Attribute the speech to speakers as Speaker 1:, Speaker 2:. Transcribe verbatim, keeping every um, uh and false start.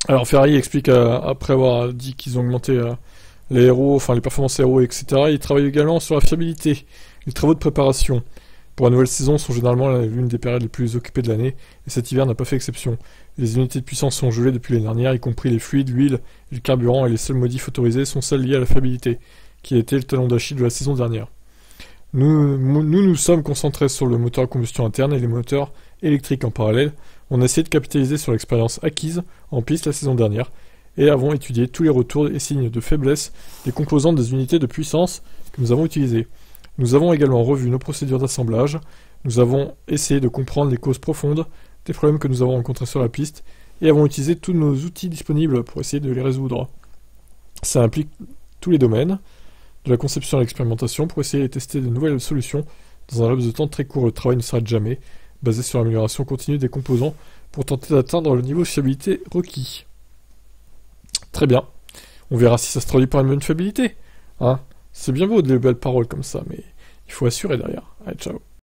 Speaker 1: Alors Ferrari explique, euh, après avoir dit qu'ils ont augmenté euh, les héros, enfin les performances héros, et cetera, ils travaillent également sur la fiabilité. Les travaux de préparation pour la nouvelle saison sont généralement l'une des périodes les plus occupées de l'année, et cet hiver n'a pas fait exception. Les unités de puissance sont gelées depuis l'année dernière, y compris les fluides, l'huile et le carburant, et les seules modifs autorisés sont celles liées à la fiabilité, qui a été le talon d'Achille de la saison dernière. Nous, nous nous sommes concentrés sur le moteur à combustion interne et les moteurs électriques en parallèle. On a essayé de capitaliser sur l'expérience acquise en piste la saison dernière et avons étudié tous les retours et signes de faiblesse des composantes des unités de puissance que nous avons utilisées. Nous avons également revu nos procédures d'assemblage. Nous avons essayé de comprendre les causes profondes des problèmes que nous avons rencontrés sur la piste et avons utilisé tous nos outils disponibles pour essayer de les résoudre. Ça implique tous les domaines, de la conception à l'expérimentation, pour essayer de tester de nouvelles solutions dans un laps de temps très court. Le travail ne s'arrête jamais, basé sur l'amélioration continue des composants pour tenter d'atteindre le niveau de fiabilité requis. Très bien. On verra si ça se traduit par une bonne fiabilité. Hein, c'est bien beau de belles paroles comme ça, mais il faut assurer derrière. Allez, ciao.